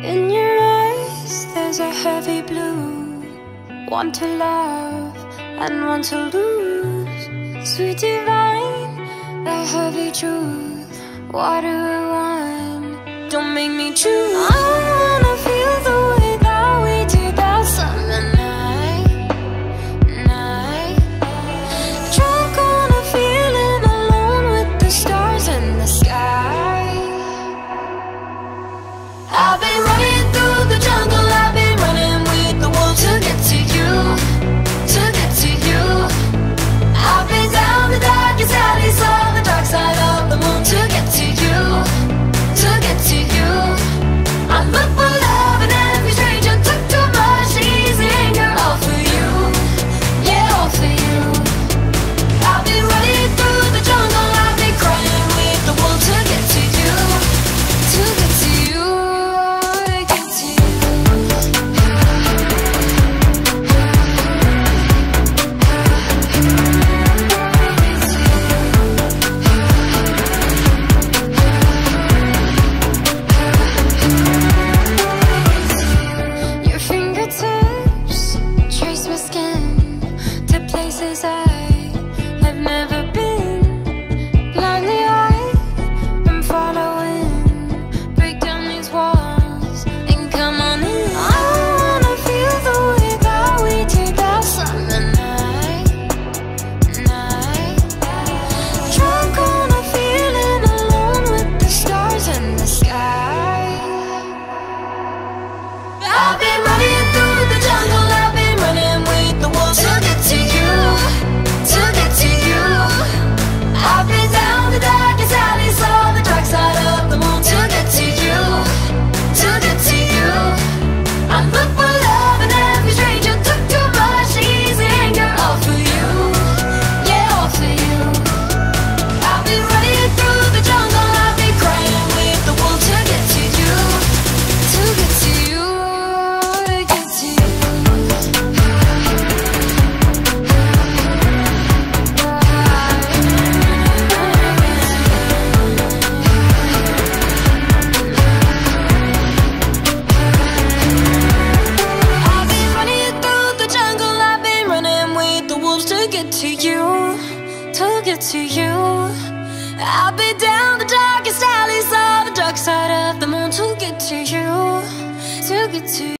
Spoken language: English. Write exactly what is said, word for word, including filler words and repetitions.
In your eyes there's a heavy blue, one to love and one to lose. Sweet divine, the heavy truth. What do I want? Don't make me choose. I wanna feel the way that we did that summer night, night. Drunk on a feeling, alone with the stars in the sky. I've been running through the jungle, I've been running with the wolves to get to you, to get to you. I've been down the darkest alley, saw the dark side of the moon to get to you, to get to you. I look for love in every stranger, took too much easy anger, all for you, yeah, all for you. I've been running through the jungle, I've been crying with the wolves to get to you, to get to you. To you, I'll be down the darkest alleys, all the dark side of the moon to get to you, to get to you.